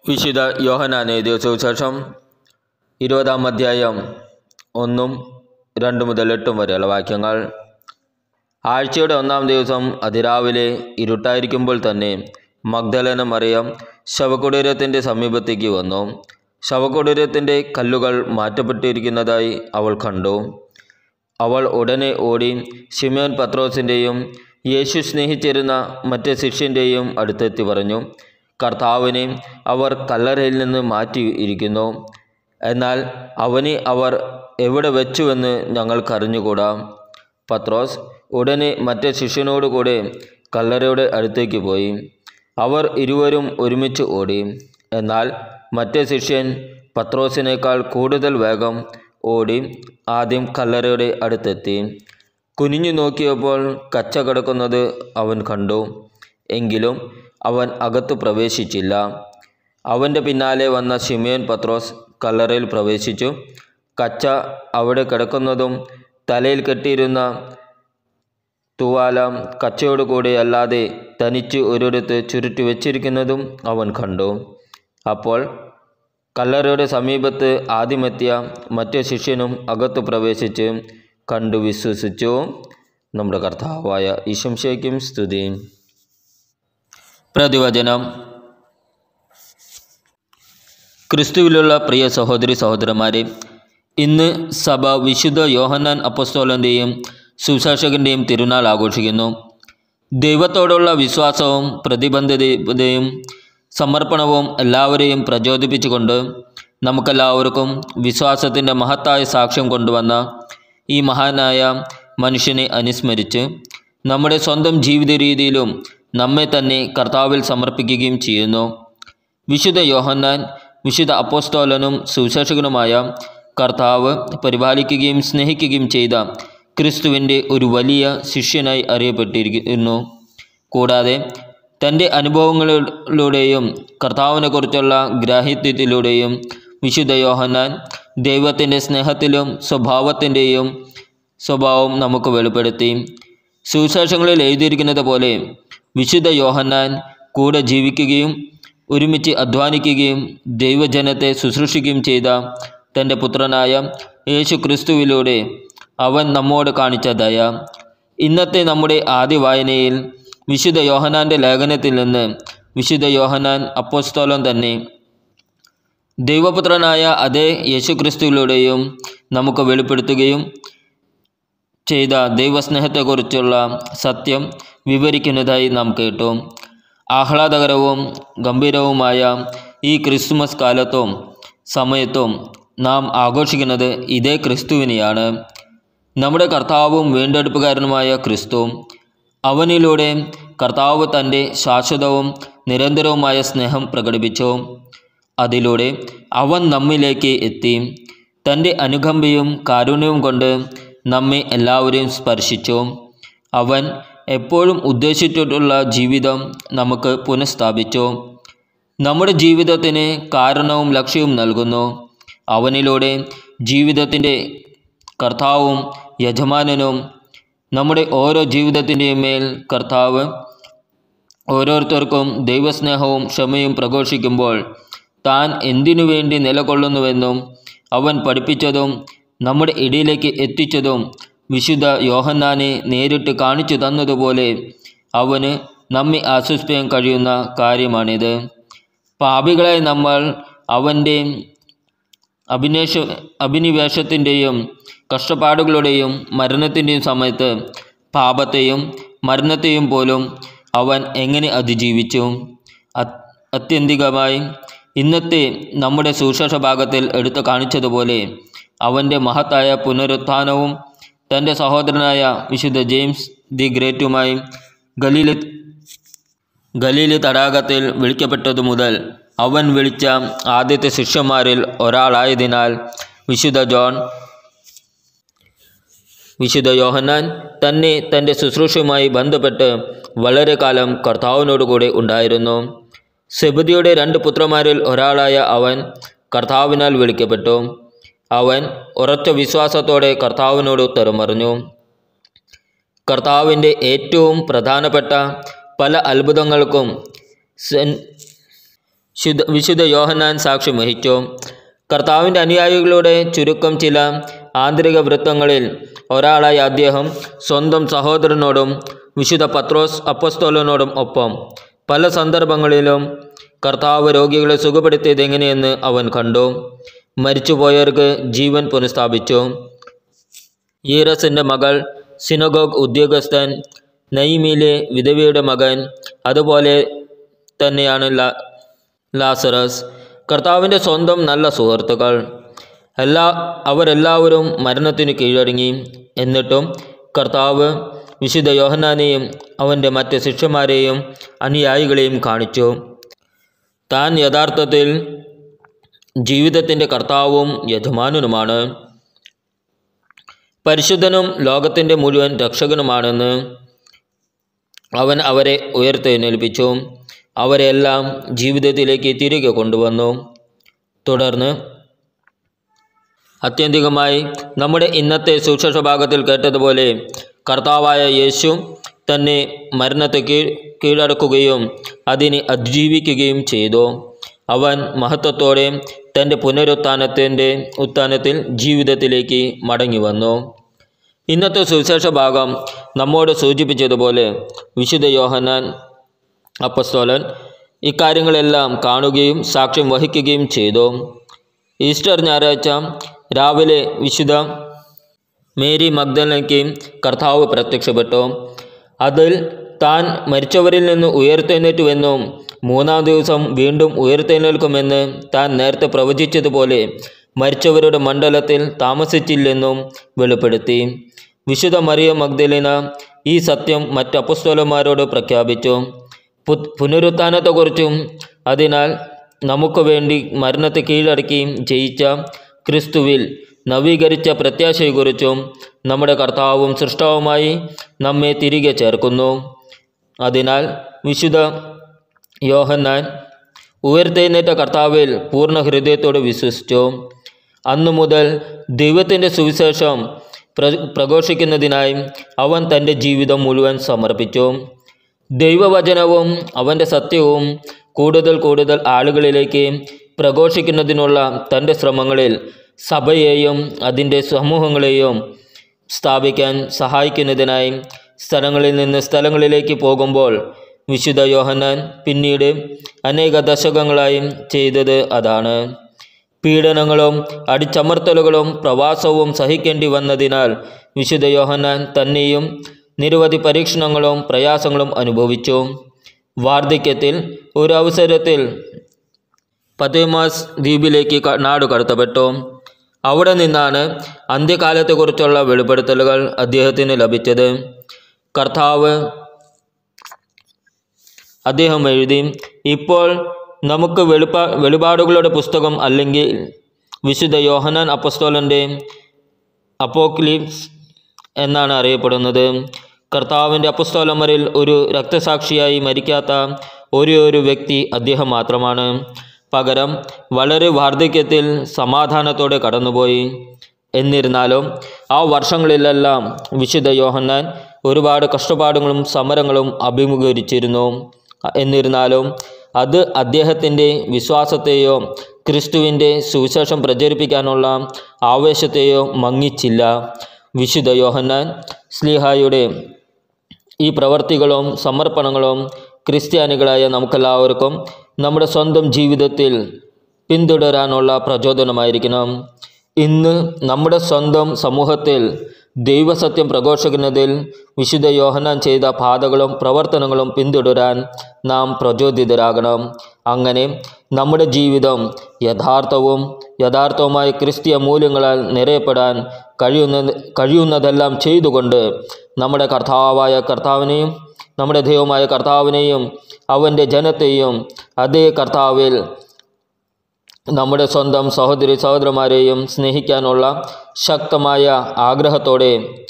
വിശുദ്ധ യോഹന്നാൻ എഴുതിയ സുവിശേഷം 20-ാം അധ്യായം 1-2 മുതൽ 8 വരെയുള്ള വാക്യങ്ങൾ. ആഴ്ചയുടെ 1-ാം ദിവസം അതിരാവിലെ ഇരുട്ടായിരിക്കുമ്പോൾ തന്നെ മഗ്ദലേന മറിയം ശവകുടീരത്തിൻ്റെ സമീപത്തേക്ക് വന്നു. ശവകുടീരത്തിൻ്റെ കല്ലുകൾ മാറ്റപ്പെട്ടിരിക്കുന്നതായി അവൾ കണ്ടു. അവൾ ഉടനെ ഓടി ശിമോൻ പത്രോസിൻ്റെയും യേശു സ്നേഹിച്ചിരുന്ന മറ്റേ ശിഷ്യൻ്റെയും അടുത്തെത്തി പറഞ്ഞു, കർത്താവിനെ അവർ കല്ലറയിൽ നിന്ന് മാറ്റിയിരിക്കുന്നു. എന്നാൽ അവനെ അവർ എവിടെ വെച്ചുവെന്ന് ഞങ്ങൾക്കറിഞ്ഞുകൂടാ. പത്രോസ് ഉടനെ മറ്റേ ശിഷ്യനോടുകൂടെ കല്ലറയുടെ അടുത്തേക്ക് പോയി. അവർ ഇരുവരും ഒരുമിച്ച് ഓടി. എന്നാൽ മറ്റേ ശിഷ്യൻ പത്രോസിനേക്കാൾ കൂടുതൽ വേഗം ഓടി ആദ്യം കല്ലറയുടെ അടുത്തെത്തി. കുനിഞ്ഞു നോക്കിയപ്പോൾ കച്ച കിടക്കുന്നത് അവൻ കണ്ടു. എങ്കിലും അവൻ അകത്ത് പ്രവേശിച്ചില്ല. അവൻ്റെ പിന്നാലെ വന്ന ശിമോൻ പത്രോസ് കല്ലറയിൽ പ്രവേശിച്ചു. കച്ച അവിടെ കിടക്കുന്നതും തലയിൽ കെട്ടിയിരുന്ന തൂവാല കച്ചയോടുകൂടി അല്ലാതെ തനിച്ച് ഒരിടത്ത് ചുരുട്ടി വച്ചിരിക്കുന്നതും അവൻ കണ്ടു. അപ്പോൾ കല്ലറയുടെ സമീപത്ത് ആദ്യമെത്തിയ മറ്റേ ശിഷ്യനും അകത്ത് പ്രവേശിച്ച് കണ്ടു വിശ്വസിച്ചു. നമ്മുടെ കർത്താവായ ഈശോമിശിഹായ്ക്കും സ്തുതി. പ്രതിവചനം. ക്രിസ്തുവിലുള്ള പ്രിയ സഹോദരി സഹോദരന്മാരെ, ഇന്ന് സഭ വിശുദ്ധ യോഹന്നാൻ അപ്പോസ്തലൻ്റെയും സുവിശേഷകൻ്റെയും തിരുനാൾ ആഘോഷിക്കുന്നു. ദൈവത്തോടുള്ള വിശ്വാസവും പ്രതിബദ്ധതയും സമർപ്പണവും എല്ലാവരെയും പ്രചോദിപ്പിച്ചുകൊണ്ട് നമുക്കെല്ലാവർക്കും വിശ്വാസത്തിൻ്റെ മഹത്തായ സാക്ഷ്യം കൊണ്ടുവന്ന ഈ മഹാനായ മനുഷ്യനെ അനുസ്മരിച്ച് നമ്മുടെ സ്വന്തം ജീവിത രീതിയിലും നമ്മെ തന്നെ കർത്താവിൽ സമർപ്പിക്കുകയും ചെയ്യുന്നു. വിശുദ്ധ യോഹന്നാൻ വിശുദ്ധ അപ്പോസ്തലനും സുവിശേഷകനുമായ കർത്താവ് പരിപാലിക്കുകയും സ്നേഹിക്കുകയും ചെയ്ത ക്രിസ്തുവിൻ്റെ ഒരു വലിയ ശിഷ്യനായി അറിയപ്പെട്ടിരിക്കുന്നു. കൂടാതെ തൻ്റെ അനുഭവങ്ങളിലൂടെയും കർത്താവിനെക്കുറിച്ചുള്ള ഗ്രാഹ്യത്വത്തിലൂടെയും വിശുദ്ധ യോഹന്നാൻ ദൈവത്തിൻ്റെ സ്നേഹത്തിലും സ്വഭാവം നമുക്ക് വെളിപ്പെടുത്തി. സുവിശേഷങ്ങളിൽ എഴുതിയിരിക്കുന്നത് പോലെ വിശുദ്ധ യോഹന്നാൻ കൂടെ ജീവിക്കുകയും ഒരുമിച്ച് അധ്വാനിക്കുകയും ദൈവജനത്തെ ശുശ്രൂഷിക്കുകയും ചെയ്ത തൻ്റെ പുത്രനായ യേശു ക്രിസ്തുവിലൂടെ അവൻ നമ്മോട് കാണിച്ച ദയ. ഇന്നത്തെ നമ്മുടെ ആദ്യ വായനയിൽ വിശുദ്ധ യോഹന്നാൻ്റെ ലേഖനത്തിൽ നിന്ന് വിശുദ്ധ യോഹന്നാൻ അപ്പോസ്തലൻ തന്നെ ദൈവപുത്രനായ അതേ യേശു ക്രിസ്തുവിലൂടെയും നമുക്ക് വെളിപ്പെടുത്തുകയും ചെയ്ത ദൈവസ്നേഹത്തെക്കുറിച്ചുള്ള സത്യം വിവരിക്കുന്നതായി നാം കേട്ടു. ആഹ്ലാദകരവും ഗംഭീരവുമായ ഈ ക്രിസ്തുമസ് കാലത്തും സമയത്തും നാം ആഘോഷിക്കുന്നത് ഇതേ ക്രിസ്തുവിനെയാണ്. നമ്മുടെ കർത്താവും വീണ്ടെടുപ്പുകാരനുമായ ക്രിസ്തു. അവനിലൂടെ കർത്താവ് തൻ്റെ ശാശ്വതവും നിരന്തരവുമായ സ്നേഹം പ്രകടിപ്പിച്ചു. അതിലൂടെ അവൻ നമ്മിലേക്ക് എത്തി. തൻ്റെ അനുകമ്പയും കാരുണ്യവും കൊണ്ട് നമ്മെ എല്ലാവരെയും സ്പർശിച്ചു. അവൻ എപ്പോഴും ഉദ്ദേശിച്ചിട്ടുള്ള ജീവിതം നമുക്ക് പുനഃസ്ഥാപിച്ചു. നമ്മുടെ ജീവിതത്തിന് കാരണവും ലക്ഷ്യവും നൽകുന്നു. അവനിലൂടെ ജീവിതത്തിൻ്റെ കർത്താവും യജമാനനും നമ്മുടെ ഓരോ ജീവിതത്തിൻ്റെയും മേൽ കർത്താവ് ഓരോരുത്തർക്കും ദൈവസ്നേഹവും ക്ഷമയും പ്രഘോഷിക്കുമ്പോൾ താൻ എന്തിനു വേണ്ടി നിലകൊള്ളുന്നുവെന്നും അവൻ പഠിപ്പിച്ചതും നമ്മുടെ ഇടയിലേക്ക് എത്തിച്ചതും വിശുദ്ധ യോഹന്നാനെ നേരിട്ട് കാണിച്ചു തന്നതുപോലെ അവന് നമ്മെ ആശ്വസിപ്പിക്കാൻ കഴിയുന്ന കാര്യമാണിത്. പാപികളായി നമ്മൾ അവൻ്റെ അഭിനിവേശത്തിൻ്റെയും കഷ്ടപ്പാടുകളുടെയും മരണത്തിൻ്റെയും സമയത്ത് പാപത്തെയും മരണത്തെയും പോലും അവൻ എങ്ങനെ അതിജീവിച്ചു. ആത്യന്തികമായി ഇന്നത്തെ നമ്മുടെ സുവിശേഷ ഭാഗത്തിൽ എടുത്തു കാണിച്ചതുപോലെ അവൻ്റെ മഹത്തായ പുനരുത്ഥാനവും തൻ്റെ സഹോദരനായ വിശുദ്ധ ജെയിംസ് ദി ഗ്രേറ്റുമായി ഗലീലി തടാകത്തിൽ വിളിക്കപ്പെട്ടതു മുതൽ അവൻ വിളിച്ച ആദ്യത്തെ ശിഷ്യന്മാരിൽ ഒരാളായതിനാൽ വിശുദ്ധ യോഹന്നാൻ തന്നെ തൻ്റെ ശുശ്രൂഷയുമായി ബന്ധപ്പെട്ട് വളരെ കാലം കർത്താവിനോടുകൂടെ ഉണ്ടായിരുന്നു. സെബദിയുടെ 2 പുത്രന്മാരിൽ ഒരാളായ അവൻ കർത്താവിനാൽ വിളിക്കപ്പെട്ടു. അവൻ ഉറച്ച വിശ്വാസത്തോടെ കർത്താവിനോട് ഉത്തരം പറഞ്ഞു. കർത്താവിൻ്റെ ഏറ്റവും പ്രധാനപ്പെട്ട പല അത്ഭുതങ്ങൾക്കും വിശുദ്ധ യോഹന്നാൻ സാക്ഷ്യം വഹിച്ചു. കർത്താവിൻ്റെ അനുയായികളുടെ ചുരുക്കം ചില ആന്തരിക വൃത്തങ്ങളിൽ ഒരാളായ അദ്ദേഹം സ്വന്തം സഹോദരനോടും വിശുദ്ധ പത്രോസ് അപ്പസ്തോലനോടും ഒപ്പം പല സന്ദർഭങ്ങളിലും കർത്താവ് രോഗികളെ സുഖപ്പെടുത്തിയത് എങ്ങനെയെന്ന് അവൻ കണ്ടു. മരിച്ചുപോയവർക്ക് ജീവൻ പുനഃസ്ഥാപിച്ചു. ഈറസിൻ്റെ മകൾ, സിനഗോഗ് ഉദ്യോഗസ്ഥൻ, നയിമിലെ വിധവയുടെ മകൻ, അതുപോലെ തന്നെയാണ് ലാസറസ്, കർത്താവിൻ്റെ സ്വന്തം നല്ല സുഹൃത്തുക്കൾ. അവരെല്ലാവരും മരണത്തിന് കീഴടങ്ങി. എന്നിട്ടും കർത്താവ് വിശുദ്ധ യോഹന്നാനെയും അവൻ്റെ മറ്റ് ശിഷ്യന്മാരെയും അനുയായികളെയും കാണിച്ചു. താൻ യഥാർത്ഥത്തിൽ ജീവിതത്തിൻ്റെ കർത്താവും യജമാനനുമാണ്, പരിശുദ്ധനും ലോകത്തിൻ്റെ മുഴുവൻ രക്ഷകനുമാണെന്ന് അവൻ അവരെ ഉയർത്തെഴുന്നേൽപ്പിച്ചു. അവരെല്ലാം ജീവിതത്തിലേക്ക് തിരികെ കൊണ്ടുവന്നു. തുടർന്ന് ആത്യന്തികമായി നമ്മുടെ ഇന്നത്തെ സുവിശേഷ ഭാഗത്തിൽ കേട്ടതുപോലെ കർത്താവായ യേശു തന്നെ മരണത്തെ കീഴടക്കുകയും അതിനെ അതിജീവിക്കുകയും ചെയ്തു. അവൻ മഹത്വത്തോടെ തൻ്റെ ഉത്ഥാനത്തിൽ ജീവിതത്തിലേക്ക് മടങ്ങി വന്നു. ഇന്നത്തെ സുവിശേഷ ഭാഗം നമ്മോട് സൂചിപ്പിച്ചതുപോലെ വിശുദ്ധ യോഹന്നാൻ അപ്പസ്തോലൻ ഇക്കാര്യങ്ങളെല്ലാം കാണുകയും സാക്ഷ്യം വഹിക്കുകയും ചെയ്തു. ഈസ്റ്റർ ഞായറാഴ്ച രാവിലെ വിശുദ്ധ മേരി മഗ്ദലനയ്ക്ക് കർത്താവ് പ്രത്യക്ഷപ്പെട്ടു. അതിൽ താൻ മരിച്ചവരിൽ നിന്ന് ഉയർത്തെഴുന്നേറ്റുവെന്നും 3-ാം ദിവസം വീണ്ടും ഉയർത്തെഴുന്നേൽക്കുമെന്ന് താൻ നേരത്തെ പ്രവചിച്ചതുപോലെ മരിച്ചവരുടെ മണ്ഡലത്തിൽ താമസിച്ചില്ലെന്നും വെളിപ്പെടുത്തി. വിശുദ്ധ മറിയ മഗ്ദലേന ഈ സത്യം മറ്റ് അപ്പസ്തോലന്മാരോട് പ്രഖ്യാപിച്ചു. പുനരുത്ഥാനത്തെക്കുറിച്ചും അതിനാൽ നമുക്ക് വേണ്ടി മരണത്തെ കീഴടക്കി ജയിച്ച ക്രിസ്തുവിൽ നവീകരിച്ച പ്രത്യാശയെക്കുറിച്ചും നമ്മുടെ കർത്താവും സൃഷ്ടാവുമായി നമ്മെ തിരികെ ചേർക്കുന്നു. അതിനാൽ വിശുദ്ധ യോഹന്നാൻ ഉയർത്തെഴുന്നേറ്റ കർത്താവിൽ പൂർണ്ണ ഹൃദയത്തോടെ വിശ്വസിച്ചു. അന്നു മുതൽ ദൈവത്തിൻ്റെ സുവിശേഷം പ്രഘോഷിക്കുന്നതിനായി അവൻ തൻ്റെ ജീവിതം മുഴുവൻ സമർപ്പിച്ചു. ദൈവവചനവും അവൻ്റെ സത്യവും കൂടുതൽ ആളുകളിലേക്ക് പ്രഘോഷിക്കുന്നതിനുള്ള തൻ്റെ ശ്രമങ്ങളിൽ സഭയെയും അതിൻ്റെ സമൂഹങ്ങളെയും സ്ഥാപിക്കാൻ സഹായിക്കുന്നതിനായി സ്ഥലങ്ങളിൽ നിന്ന് സ്ഥലങ്ങളിലേക്ക് പോകുമ്പോൾ വിശുദ്ധ യോഹന്നാൻ പിന്നീട് അനേക ദശകങ്ങളായി ചെയ്തത് അതാണ്. പീഡനങ്ങളും അടിച്ചമർത്തലുകളും പ്രവാസവും സഹിക്കേണ്ടി വന്നതിനാൽ വിശുദ്ധ യോഹന്നാൻ തന്നെയും നിരവധി പരീക്ഷണങ്ങളും പ്രയാസങ്ങളും അനുഭവിച്ചു. വാർദ്ധക്യത്തിൽ ഒരു അവസരത്തിൽ പതേമാസ് ദ്വീപിലേക്ക് നാടുകടത്തപ്പെട്ടു. അവിടെ നിന്നാണ് അന്ത്യകാലത്തെക്കുറിച്ചുള്ള വെളിപ്പെടുത്തലുകൾ അദ്ദേഹത്തിന് ലഭിച്ചത്. അദ്ദേഹം എഴുതി, ഇപ്പോൾ നമുക്ക് വെളിപാടുകളുടെ പുസ്തകം അല്ലെങ്കിൽ വിശുദ്ധ യോഹന്നാൻ അപ്പസ്തോലൻ്റെ അപ്പോക്ലിപ്സ് എന്നാണ് അറിയപ്പെടുന്നത്. കർത്താവിൻ്റെ അപ്പസ്തോലന്മാരിൽ ഒരു രക്തസാക്ഷിയായി മരിക്കാത്ത ഒരു വ്യക്തി അദ്ദേഹം മാത്രമാണ്. പകരം വളരെ വാർദ്ധക്യത്തിൽ സമാധാനത്തോടെ കടന്നുപോയി. എന്നിരുന്നാലും ആ വർഷങ്ങളിലെല്ലാം വിശുദ്ധ യോഹന്നാൻ ഒരുപാട് കഷ്ടപ്പാടുകളും സമരങ്ങളും അഭിമുഖീകരിച്ചിരുന്നു. എന്നിരുന്നാലും അത് അദ്ദേഹത്തിൻ്റെ വിശ്വാസത്തെയോ ക്രിസ്തുവിൻ്റെ സുവിശേഷം പ്രചരിപ്പിക്കാനുള്ള ആവേശത്തെയോ മങ്ങിച്ചില്ല. വിശുദ്ധ യോഹന്നാൻ ശ്ലീഹായുടെ ഈ പ്രവർത്തികളും സമർപ്പണങ്ങളും ക്രിസ്ത്യാനികളായ നമുക്കെല്ലാവർക്കും നമ്മുടെ സ്വന്തം ജീവിതത്തിൽ പിന്തുടരാനുള്ള പ്രചോദനമായിരിക്കണം. ഇന്ന് നമ്മുടെ സ്വന്തം സമൂഹത്തിൽ ദൈവസത്യം പ്രഘോഷിക്കുന്നതിൽ വിശുദ്ധ യോഹന്നാൻ ചെയ്ത പാതകളും പ്രവർത്തനങ്ങളും പിന്തുടരാൻ നാം പ്രചോദിതരാകണം. അങ്ങനെ നമ്മുടെ ജീവിതം യഥാർത്ഥവുമായ ക്രിസ്തീയ മൂല്യങ്ങളാൽ നിറയപ്പെടാൻ കഴിയുന്നതെല്ലാം ചെയ്തുകൊണ്ട് നമ്മുടെ കർത്താവിനെയും നമ്മുടെ ദൈവമായ കർത്താവിനെയും അവൻ്റെ ജനത്തെയും അതേ കർത്താവിൽ നമ്മുടെ സ്വന്തം സഹോദരന്മാരെയും സ്നേഹിക്കാനുള്ള ശക്തമായ ആഗ്രഹത്തോടെ.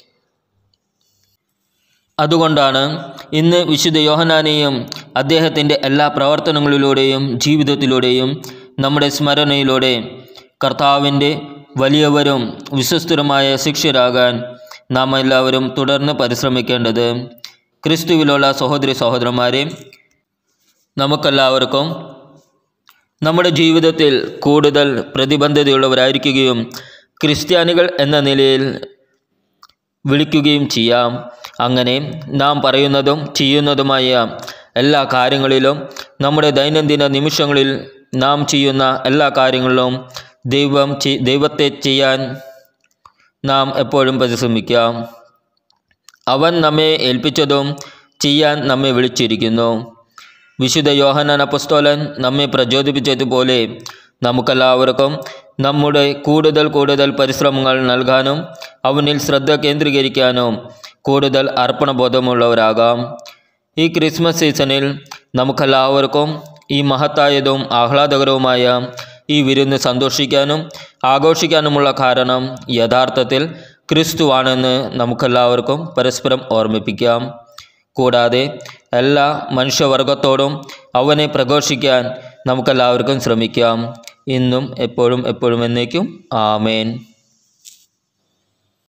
അതുകൊണ്ടാണ് ഇന്ന് വിശുദ്ധ യോഹന്നാനെയും അദ്ദേഹത്തിൻ്റെ എല്ലാ പ്രവർത്തനങ്ങളിലൂടെയും ജീവിതത്തിലൂടെയും നമ്മുടെ സ്മരണയിലൂടെ കർത്താവിൻ്റെ വലിയവരും വിശ്വസ്തരുമായ ശിഷ്യരാകാൻ നാം എല്ലാവരും തുടർന്ന് പരിശ്രമിക്കേണ്ടത്. ക്രിസ്തുവിലുള്ള സഹോദരന്മാരെ, നമുക്കെല്ലാവർക്കും നമ്മുടെ ജീവിതത്തിൽ കൂടുതൽ പ്രതിബദ്ധതയുള്ളവരായിരിക്കുകയും ക്രിസ്ത്യാനികൾ എന്ന നിലയിൽ വിളിക്കുകയും ചെയ്യാം. അങ്ങനെ നാം പറയുന്നതും ചെയ്യുന്നതുമായ എല്ലാ കാര്യങ്ങളിലും, നമ്മുടെ ദൈനംദിന നിമിഷങ്ങളിൽ നാം ചെയ്യുന്ന എല്ലാ കാര്യങ്ങളിലും ദൈവത്തെ ചെയ്യാൻ നാം എപ്പോഴും പരിശ്രമിക്കാം. അവൻ നമ്മെ ഏൽപ്പിച്ചതും ചെയ്യാൻ നമ്മെ വിളിച്ചിരിക്കുന്നു. വിശുദ്ധ യോഹന്നാൻ അപ്പോസ്തലൻ നമ്മെ പ്രചോദിപ്പിച്ചതുപോലെ നമുക്കെല്ലാവർക്കും നമ്മുടെ കൂടുതൽ പരിശ്രമങ്ങൾ നൽകാനും അവനിൽ ശ്രദ്ധ കേന്ദ്രീകരിക്കാനും കൂടുതൽ അർപ്പണബോധമുള്ളവരാകാം. ഈ ക്രിസ്മസ് സീസണിൽ നമുക്കെല്ലാവർക്കും ഈ മഹത്തായതും ആഹ്ലാദകരവുമായ ഈ വിരുന്ന് സന്തോഷിക്കാനും ആഘോഷിക്കാനുമുള്ള കാരണം യഥാർത്ഥത്തിൽ ക്രിസ്തുവാണെന്ന് നമുക്കെല്ലാവർക്കും പരസ്പരം ഓർമ്മിപ്പിക്കാം. കൂടാതെ എല്ലാ മനുഷ്യവർഗത്തോടും അവനെ പ്രഘോഷിക്കാൻ നമുക്കെല്ലാവർക്കും ശ്രമിക്കാം. ഇന്നും എപ്പോഴും എന്നേക്കും. ആമേൻ.